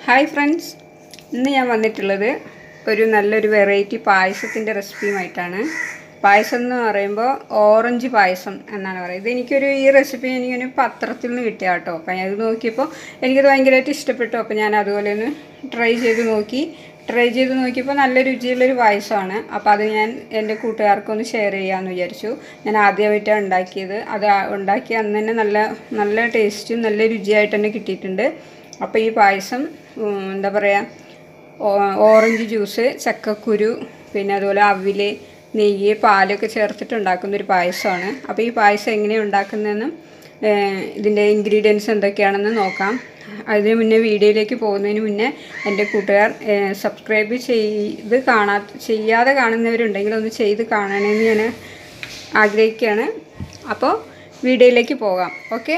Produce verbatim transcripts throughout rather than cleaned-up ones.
Hi friends, ഇന്ന് ഞാൻ വന്നിട്ടുള്ളത് ഒരു നല്ലൊരു വെറൈറ്റി പായസത്തിൻ്റെ റെസിപ്പിയുമായിട്ടാണ്. പായസം എന്ന് പറയുമ്പോൾ ഓറഞ്ച് പായസം എന്നാണ് പറയുന്നത്. ഇതെനിക്കൊരു ഈ റെസിപ്പി എനിക്കൊരു പത്രത്തിൽ നിന്ന് കിട്ടിയ കേട്ടോ. അപ്പം ഞാനത് നോക്കിയപ്പോൾ എനിക്കത് ഭയങ്കരമായിട്ട് ഇഷ്ടപ്പെട്ടു. അപ്പോൾ ഞാൻ അതുപോലെ ഒന്ന് ട്രൈ ചെയ്ത് നോക്കി ട്രൈ ചെയ്ത് നോക്കിയപ്പോൾ നല്ല രുചിയുള്ളൊരു പായസമാണ്. അപ്പോൾ അത് ഞാൻ എൻ്റെ കൂട്ടുകാർക്കൊന്ന് ഷെയർ ചെയ്യാമെന്ന് വിചാരിച്ചു. ഞാൻ ആദ്യമായിട്ടാണ് ഉണ്ടാക്കിയത്. അത് ഉണ്ടാക്കി അന്ന് തന്നെ നല്ല നല്ല ടേസ്റ്റും നല്ല രുചിയായിട്ട് തന്നെ കിട്ടിയിട്ടുണ്ട്. അപ്പോൾ ഈ പായസം എന്താ പറയുക, ഓറഞ്ച് ജ്യൂസ്, ചക്കക്കുരു, പിന്നെ അതുപോലെ അവിൽ, നെയ്യ്, പാലൊക്കെ ചേർത്തിട്ട് ഉണ്ടാക്കുന്നൊരു പായസമാണ്. അപ്പോൾ ഈ പായസം എങ്ങനെയാണ് ഉണ്ടാക്കുന്നതെന്നും ഇതിൻ്റെ ഇൻഗ്രീഡിയൻസ് എന്തൊക്കെയാണെന്ന് നോക്കാം. അതിന് മുന്നേ വീഡിയോയിലേക്ക് പോകുന്നതിന് മുന്നേ എൻ്റെ കൂട്ടുകാർ സബ്സ്ക്രൈബ് ചെയ്ത് കാണാ ചെയ്യാതെ കാണുന്നവരുണ്ടെങ്കിൽ ഒന്ന് ചെയ്ത് കാണണമെന്ന് ഞാൻ ആഗ്രഹിക്കുകയാണ്. അപ്പോൾ വീഡിയോയിലേക്ക് പോകാം. ഓക്കെ,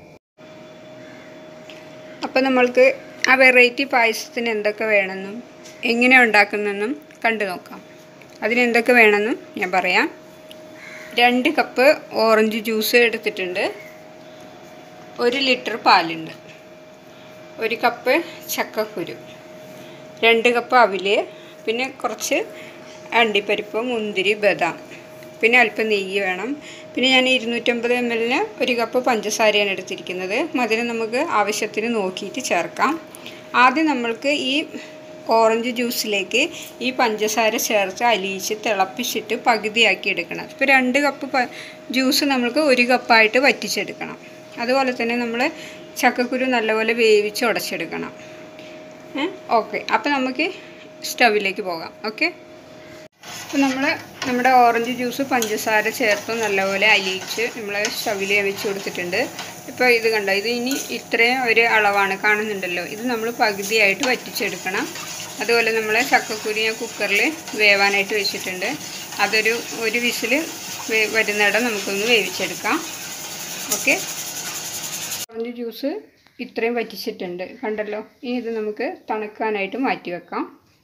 അപ്പോൾ നമ്മൾക്ക് ആ വെറൈറ്റി പായസത്തിന് എന്തൊക്കെ വേണമെന്നും എങ്ങനെ ഉണ്ടാക്കുന്നതെന്നും കണ്ടു നോക്കാം. അതിനെന്തൊക്കെ വേണമെന്നും ഞാൻ പറയാം. രണ്ട് കപ്പ് ഓറഞ്ച് ജ്യൂസ് എടുത്തിട്ടുണ്ട്. ഒരു ലിറ്റർ പാലുണ്ട്. ഒരു കപ്പ് ചക്കക്കുരു, രണ്ട് കപ്പ് അവിൽ, പിന്നെ കുറച്ച് അണ്ടിപ്പരിപ്പ്, മുന്തിരി, ബദാം, പിന്നെ അല്പം നെയ്യ് വേണം. പിന്നെ ഞാൻ ഇരുന്നൂറ്റമ്പത് എം എല്ലിന് ഒരു കപ്പ് പഞ്ചസാരയാണ് എടുത്തിരിക്കുന്നത്. മധുരം നമുക്ക് ആവശ്യത്തിന് നോക്കിയിട്ട് ചേർക്കാം. ആദ്യം നമ്മൾക്ക് ഈ ഓറഞ്ച് ജ്യൂസിലേക്ക് ഈ പഞ്ചസാര ചേർത്ത് അലിയിച്ച് തിളപ്പിച്ചിട്ട് പകുതിയാക്കി എടുക്കണം. ഇപ്പോൾ രണ്ട് കപ്പ് ജ്യൂസ് നമ്മൾക്ക് ഒരു കപ്പായിട്ട് വറ്റിച്ചെടുക്കണം. അതുപോലെ തന്നെ നമ്മൾ ചക്കക്കുരു നല്ലപോലെ വേവിച്ച് ഉടച്ചെടുക്കണം. ഓക്കെ, അപ്പോൾ നമുക്ക് സ്റ്റവിലേക്ക് പോകാം. ഓക്കെ, അപ്പോൾ നമ്മൾ നമ്മുടെ ഓറഞ്ച് ജ്യൂസ് പഞ്ചസാര ചേർത്ത് നല്ലപോലെ അലിയിച്ച് നമ്മൾ സ്റ്റവിൽ വെച്ച് കൊടുത്തിട്ടുണ്ട്. ഇപ്പോൾ ഇത് കണ്ടോ, ഇത് ഇനി ഇത്രയും ഒരു അളവാണ് കാണുന്നുണ്ടല്ലോ. ഇത് നമ്മൾ പകുതിയായിട്ട് വറ്റിച്ചെടുക്കണം. അതുപോലെ നമ്മൾ ചക്കക്കുരു ഞാൻ കുക്കറിൽ വേവാനായിട്ട് വെച്ചിട്ടുണ്ട്. അതൊരു ഒരു വിസിൽ വരുന്നിടം നമുക്കൊന്ന് വേവിച്ചെടുക്കാം. ഓക്കെ, ഓറഞ്ച് ജ്യൂസ് ഇത്രയും വറ്റിച്ചിട്ടുണ്ട് കണ്ടല്ലോ. ഇനി ഇത് നമുക്ക് തണുക്കാനായിട്ട് മാറ്റി വെക്കാം.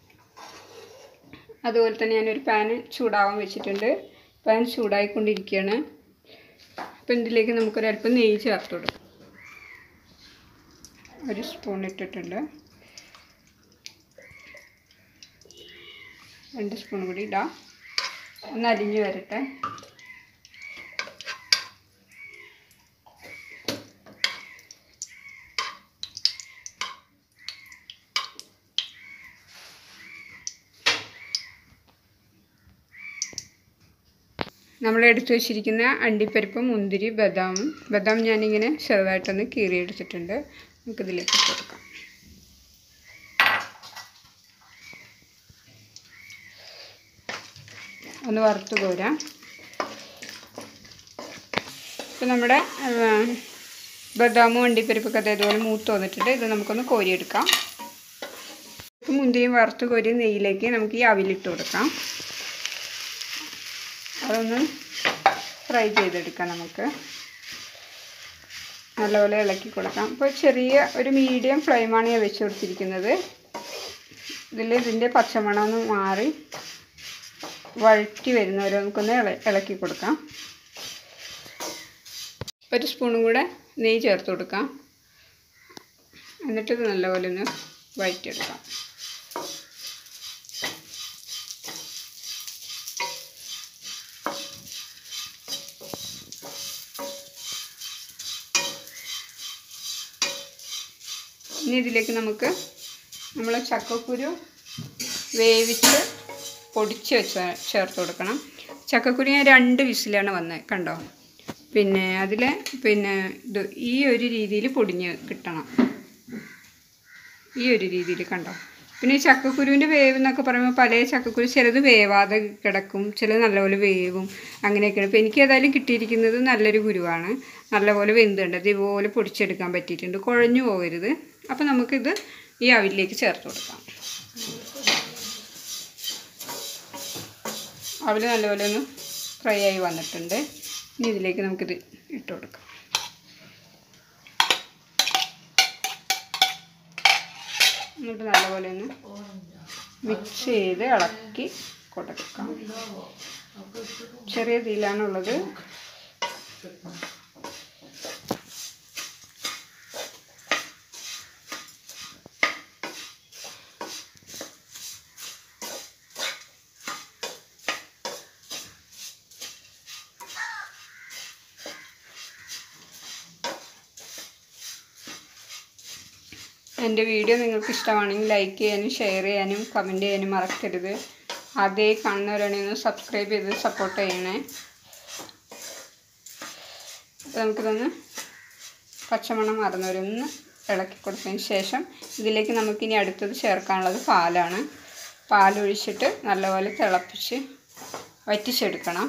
അതുപോലെ തന്നെ ഞാനൊരു പാന് ചൂടാവാൻ വെച്ചിട്ടുണ്ട്. പാൻ ചൂടായിക്കൊണ്ടിരിക്കുകയാണ്. അപ്പോൾ ഇതിലേക്ക് നമുക്കൊരല്പം നെയ്യ് ചേർത്ത് കൊടുക്കാം. ഒരു സ്പൂൺ ഇട്ടിട്ടുണ്ട്. രണ്ട് സ്പൂൺ കൂടി ഇടാം. ഒന്ന് അരിഞ്ഞ് വരട്ടെ. നമ്മൾ എടുത്തു വച്ചിരിക്കുന്ന അണ്ടിപ്പരിപ്പ്, മുന്തിരി, ബദാമും ബദാം ഞാനിങ്ങനെ ചെറുതായിട്ടൊന്ന് കീറിയെടുത്തിട്ടുണ്ട്. നമുക്കിതിലേക്ക് ഇട്ട് കൊടുക്കാം. ഒന്ന് വറുത്ത് കോരാം. ഇപ്പം നമ്മുടെ ബദാമും അണ്ടിപ്പരിപ്പൊക്കെ അതേപോലെ മൂത്ത് വന്നിട്ടുണ്ട്. ഇത് നമുക്കൊന്ന് കോരിയെടുക്കാം. മുന്തിരിയും വറുത്ത് കോരി നെയ്യിലേക്ക് നമുക്ക് ഈ അവിലിട്ട് കൊടുക്കാം. അതൊന്ന് ഫ്രൈ ചെയ്തെടുക്കാം. നമുക്ക് നല്ലപോലെ ഇളക്കി കൊടുക്കാം. ഇപ്പോൾ ചെറിയ ഒരു മീഡിയം ഫ്ലെയിമാണ് ഞാൻ വെച്ച് കൊടുത്തിരിക്കുന്നത്. ഇതിൽ ഇതിൻ്റെ പച്ചമണമൊന്ന് മാറി വഴറ്റി വരുന്നവരെ നമുക്കൊന്ന് ഇള ഇളക്കി കൊടുക്കാം. ഒരു സ്പൂണും കൂടെ നെയ്യ് ചേർത്ത് കൊടുക്കാം. എന്നിട്ട് നല്ലപോലെ ഒന്ന് വഴറ്റിയെടുക്കാം. ഇനി ഇതിലേക്ക് നമുക്ക് നമ്മൾ ചക്കക്കുരു വേവിച്ച് പൊടിച്ച് വെച്ച് ചേർത്ത് കൊടുക്കണം. ചക്കക്കുരു ഞാൻ രണ്ട് വിസിലാണ് വന്നത് കണ്ടോ. പിന്നെ അതിൽ പിന്നെ ഇത് ഈ ഒരു രീതിയിൽ പൊടിഞ്ഞ് കിട്ടണം. ഈ ഒരു രീതിയിൽ കണ്ടോ. പിന്നെ ഈ ചക്കക്കുരുവിൻ്റെ വേവ് എന്നൊക്കെ പറയുമ്പോൾ പല ചക്കക്കുരു ചിലത് വേവാതെ കിടക്കും, ചിലത് നല്ലപോലെ വേവും, അങ്ങനെയൊക്കെയാണ്. ഇപ്പോൾ എനിക്ക് ഏതായാലും കിട്ടിയിരിക്കുന്നത് നല്ലൊരു കുരുവാണ്. നല്ലപോലെ വെന്തുണ്ട്. ഇതുപോലെ പൊടിച്ചെടുക്കാൻ പറ്റിയിട്ടുണ്ട്. കുഴഞ്ഞു പോകരുത്. അപ്പോൾ നമുക്കിത് ഈ അവിലേക്ക് ചേർത്ത് കൊടുക്കാം. അവിൽ നല്ലപോലെ ഒന്ന് ഫ്രൈ ആയി വന്നിട്ടുണ്ട്. ഇനി ഇതിലേക്ക് നമുക്കിത് ഇട്ട് കൊടുക്കാം. എന്നിട്ട് നല്ലപോലെ ഒന്ന് മിക്സ് ചെയ്ത് ഇളക്കി കൊടുക്കാം. ചെറിയ തീയിലാണുള്ളത്. എൻ്റെ വീഡിയോ നിങ്ങൾക്ക് ഇഷ്ടമാണെങ്കിൽ ലൈക്ക് ചെയ്യാനും ഷെയർ ചെയ്യാനും കമൻറ്റ് ചെയ്യാനും മറക്കരുത്. അതേ കാണുന്നവരാണെങ്കിൽ ഒന്ന് സബ്സ്ക്രൈബ് ചെയ്ത് സപ്പോർട്ട് ചെയ്യണേ. നമുക്കിതൊന്ന് പച്ചമണം മാറുന്നവരൊന്ന് ഇളക്കി കൊടുത്തതിന് ശേഷം ഇതിലേക്ക് നമുക്കിനി അടുത്തത് ചേർക്കാനുള്ളത് പാലാണ്. പാലൊഴിച്ചിട്ട് നല്ലപോലെ തിളപ്പിച്ച് വറ്റിച്ചെടുക്കണം.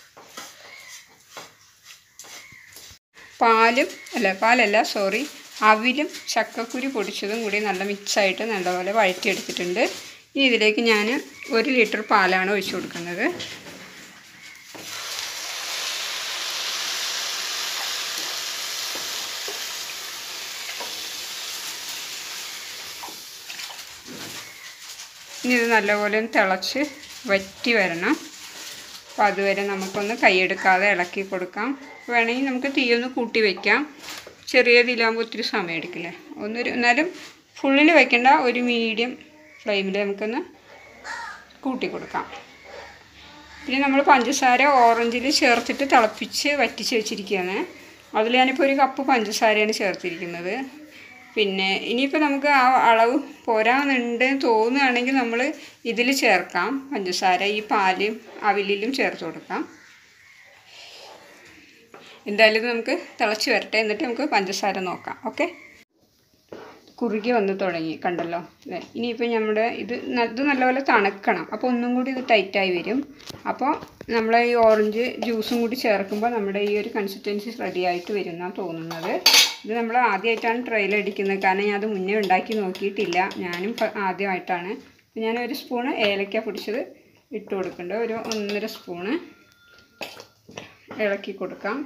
പാലും അല്ല പാലല്ല സോറി അവിലും ചക്കക്കുരു പൊടിച്ചതും കൂടി നല്ല മിക്സായിട്ട് നല്ലപോലെ വഴറ്റിയെടുത്തിട്ടുണ്ട്. ഇനി ഇതിലേക്ക് ഞാൻ ഒരു ലിറ്റർ പാലാണ് ഒഴിച്ചു കൊടുക്കുന്നത്. ഇനി ഇത് നല്ലപോലെ തിളച്ച് വറ്റി വരണം. അപ്പോൾ അതുവരെ നമുക്കൊന്ന് കൈയെടുക്കാതെ ഇളക്കി കൊടുക്കാം. വേണമെങ്കിൽ നമുക്ക് തീയൊന്ന് കൂട്ടി വയ്ക്കാം. ചെറിയ തീയിലാകുമ്പോൾ ഒത്തിരി സമയം എടുക്കില്ലേ. ഒന്നൊരു എന്നാലും ഫുള്ളിൽ വയ്ക്കേണ്ട, ഒരു മീഡിയം ഫ്ലെയിമിൽ നമുക്കൊന്ന് കൂട്ടി കൊടുക്കാം. പിന്നെ നമ്മൾ പഞ്ചസാര ഓറഞ്ചിൽ ചേർത്തിട്ട് തിളപ്പിച്ച് വറ്റിച്ച് വെച്ചിരിക്കുകയാണ്. അതിൽ ഞാനിപ്പോൾ ഒരു കപ്പ് പഞ്ചസാരയാണ് ചേർത്തിരിക്കുന്നത്. പിന്നെ ഇനിയിപ്പോൾ നമുക്ക് ആ അളവ് പോരാന്നുണ്ട് തോന്നുകയാണെങ്കിൽ നമ്മൾ ഇതിൽ ചേർക്കാം പഞ്ചസാര. ഈ പാലും അവിലിലും ചേർത്ത് കൊടുക്കാം. എന്തായാലും ഇത് നമുക്ക് തിളച്ച് വരട്ടെ, എന്നിട്ട് നമുക്ക് പഞ്ചസാര നോക്കാം. ഓക്കെ, കുറുകി വന്ന് തുടങ്ങി കണ്ടല്ലോ. ഇനിയിപ്പോൾ നമ്മുടെ ഇത് ഇത് നല്ലപോലെ തണുക്കണം. അപ്പോൾ ഒന്നും കൂടി ഇത് ടൈറ്റായി വരും. അപ്പോൾ നമ്മൾ ഈ ഓറഞ്ച് ജ്യൂസും കൂടി ചേർക്കുമ്പോൾ നമ്മുടെ ഈ ഒരു കൺസിസ്റ്റൻസി റെഡി ആയിട്ട് വരുമെന്നാണ് തോന്നുന്നത്. ഇത് നമ്മൾ ആദ്യമായിട്ടാണ് ട്രയൽ അടിക്കുന്നത്, കാരണം ഞാൻ അത് മുന്നേ ഉണ്ടാക്കി നോക്കിയിട്ടില്ല. ഞാനും ആദ്യമായിട്ടാണ്. അപ്പോൾ ഞാൻ ഒരു സ്പൂണ് ഏലക്ക പൊടിച്ചത് ഇട്ട് കൊടുക്കുന്നുണ്ട്. ഒരു ഒന്നര സ്പൂണ് ഇളക്കി കൊടുക്കാം.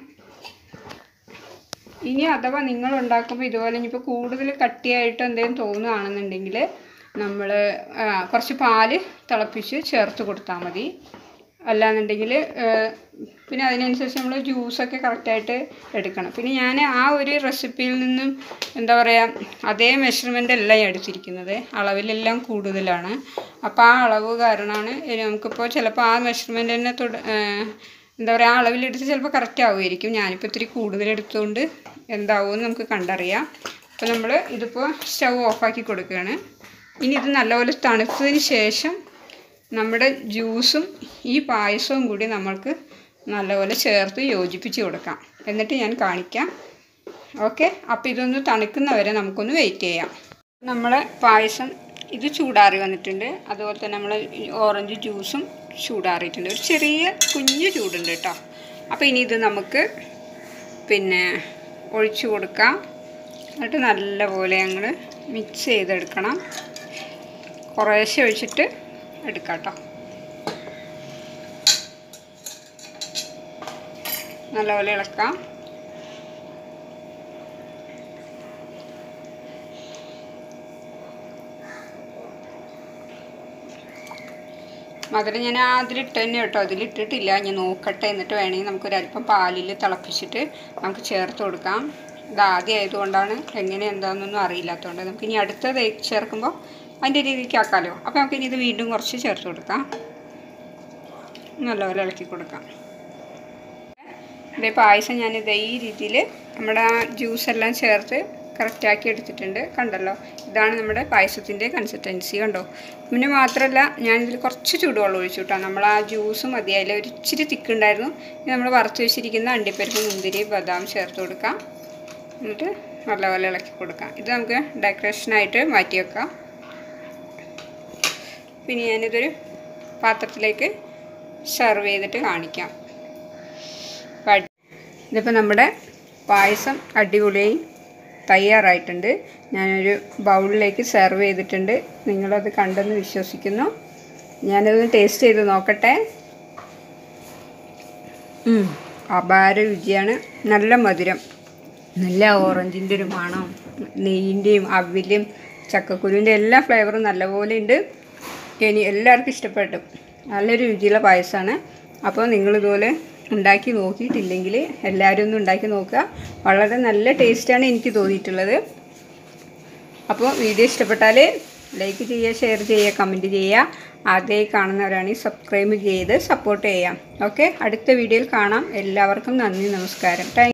ഇനി അഥവാ നിങ്ങൾ ഉണ്ടാക്കുമ്പോൾ ഇതുപോലെ ഇനിയിപ്പോൾ കൂടുതൽ കട്ടിയായിട്ട് എന്തെങ്കിലും തോന്നുകയാണെന്നുണ്ടെങ്കിൽ നമ്മൾ കുറച്ച് പാല് തിളപ്പിച്ച് ചേർത്ത് കൊടുത്താൽ മതി. അല്ലാന്നുണ്ടെങ്കിൽ പിന്നെ അതിനനുസരിച്ച് നമ്മൾ ജ്യൂസൊക്കെ കറക്റ്റായിട്ട് എടുക്കണം. പിന്നെ ഞാൻ ആ ഒരു റെസിപ്പിയിൽ നിന്നും എന്താ പറയുക അതേ മെഷർമെൻ്റ് അല്ല എടുത്തിരിക്കുന്നത്, അളവിലെല്ലാം കൂടുതലാണ്. അപ്പോൾ ആ അളവ് കാരണമാണ് നമുക്കിപ്പോൾ ചിലപ്പോൾ ആ മെഷർമെൻ്റ് തന്നെ തുട എന്താ പറയുക ആ അളവിലെടുത്ത് ചിലപ്പോൾ കറക്റ്റ് ആവുമായിരിക്കും. ഞാനിപ്പോൾ ഇത്തിരി കൂടുതലെടുത്തുകൊണ്ട് എന്താവുമെന്ന് നമുക്ക് കണ്ടറിയാം. അപ്പോൾ നമ്മൾ ഇതിപ്പോൾ സ്റ്റൗ ഓഫാക്കി കൊടുക്കുകയാണ്. ഇനി ഇത് നല്ലപോലെ തണുത്തതിന് ശേഷം നമ്മുടെ ജ്യൂസും ഈ പായസവും കൂടി നമ്മൾക്ക് നല്ലപോലെ ചേർത്ത് യോജിപ്പിച്ച് കൊടുക്കാം. എന്നിട്ട് ഞാൻ കാണിക്കാം. ഓക്കെ, അപ്പോൾ ഇതൊന്ന് തണുക്കുന്നവരെ നമുക്കൊന്ന് വെയിറ്റ് ചെയ്യാം. നമ്മളെ പായസം ഇത് ചൂടാറി വന്നിട്ടുണ്ട്. അതുപോലെ തന്നെ നമ്മൾ ഓറഞ്ച് ജ്യൂസും ചൂടാറിയിട്ടുണ്ട്. ഒരു ചെറിയ കുഞ്ഞു ചൂടുണ്ട് കേട്ടോ. അപ്പോൾ ഇനി ഇത് നമുക്ക് പിന്നെ ഒഴിച്ചു കൊടുക്കാം. എന്നിട്ട് നല്ലപോലെ ഞങ്ങൾ മിക്സ് ചെയ്തെടുക്കണം. കുറേശ്ശെ ഒഴിച്ചിട്ട് എടുക്കാം കേട്ടോ. നല്ലപോലെ ഇളക്കാം. മധുരം ഞാൻ അതിലിട്ട് തന്നെ കേട്ടോ, അതിലിട്ടിട്ടില്ല. ഞാൻ നോക്കട്ടെ, എന്നിട്ട് വേണമെങ്കിൽ നമുക്കൊരല്പം പാലിൽ തിളപ്പിച്ചിട്ട് നമുക്ക് ചേർത്ത് കൊടുക്കാം. ഇത് ആദ്യം ആയതുകൊണ്ടാണ് എങ്ങനെ എന്താണെന്നൊന്നും അറിയില്ലാത്തതുകൊണ്ട് നമുക്ക് ഇനി അടുത്തത് ചേർക്കുമ്പോൾ അതിൻ്റെ രീതിക്ക് ആക്കാമല്ലോ. അപ്പോൾ നമുക്കിനി ഇത് വീണ്ടും കുറച്ച് ചേർത്ത് കൊടുക്കാം. നല്ലപോലെ ഇളക്കി കൊടുക്കാം. ഇതേ പായസം ഞാനിത് ഈ രീതിയിൽ നമ്മുടെ ആ ജ്യൂസെല്ലാം ചേർത്ത് കറക്റ്റാക്കി എടുത്തിട്ടുണ്ട്. കണ്ടല്ലോ, ഇതാണ് നമ്മുടെ പായസത്തിൻ്റെ കൺസിസ്റ്റൻസി. കണ്ടോ. പിന്നെ മാത്രമല്ല ഞാനിതിൽ കുറച്ച് ചൂടുവെള്ളം ഒഴിച്ചു കിട്ടാം. നമ്മൾ ആ ജ്യൂസ് മതിയായില്ല, ഒരു ഇച്ചിരി തിക്കുണ്ടായിരുന്നു. ഇനി നമ്മൾ വറുത്ത് വെച്ചിരിക്കുന്ന അണ്ടിപ്പരിപ്പ്, മുന്തിരി, ബദാം ചേർത്ത് കൊടുക്കാം. എന്നിട്ട് നല്ലപോലെ ഇളക്കി കൊടുക്കാം. ഇത് നമുക്ക് ഡെക്കറേഷനായിട്ട് മാറ്റി വെക്കാം. പിന്നെ ഞാനിതൊരു പാത്രത്തിലേക്ക് സെർവ് ചെയ്തിട്ട് കാണിക്കാം. ഇതിപ്പോൾ നമ്മുടെ പായസം അടിപൊളിയായി തയ്യാറായിട്ടുണ്ട്. ഞാനൊരു ബൗളിലേക്ക് സെർവ് ചെയ്തിട്ടുണ്ട്. നിങ്ങളത് കണ്ടെന്ന് വിശ്വസിക്കുന്നു. ഞാനത് ടേസ്റ്റ് ചെയ്ത് നോക്കട്ടെ. അപാര രുചിയാണ്. നല്ല മധുരം, നല്ല ഓറഞ്ചിൻ്റെ ഒരു മണം, നെയ്യിൻ്റെയും അവിലും ചക്കക്കുരുവിൻ്റെ എല്ലാ ഫ്ലേവറും നല്ലപോലെ ഉണ്ട്. ഇനി എല്ലാവർക്കും ഇഷ്ടപ്പെട്ടു. നല്ലൊരു രുചിയുള്ള പായസമാണ്. അപ്പോൾ നിങ്ങളിതുപോലെ ഉണ്ടാക്കി നോക്കിയിട്ടില്ലെങ്കിൽ എല്ലാവരും ഒന്ന് ഉണ്ടാക്കി നോക്കുക. വളരെ നല്ല ടേസ്റ്റാണ് എനിക്ക് തോന്നിയിട്ടുള്ളത്. അപ്പോൾ വീഡിയോ ഇഷ്ടപ്പെട്ടാൽ ലൈക്ക് ചെയ്യുക, ഷെയർ ചെയ്യുക, കമൻറ്റ് ചെയ്യുക. ആദ്യമായി കാണുന്നവരാണെങ്കിൽ സബ്സ്ക്രൈബ് ചെയ്ത് സപ്പോർട്ട് ചെയ്യാം. ഓക്കെ, അടുത്ത വീഡിയോയിൽ കാണാം. എല്ലാവർക്കും നന്ദി, നമസ്കാരം. താങ്ക്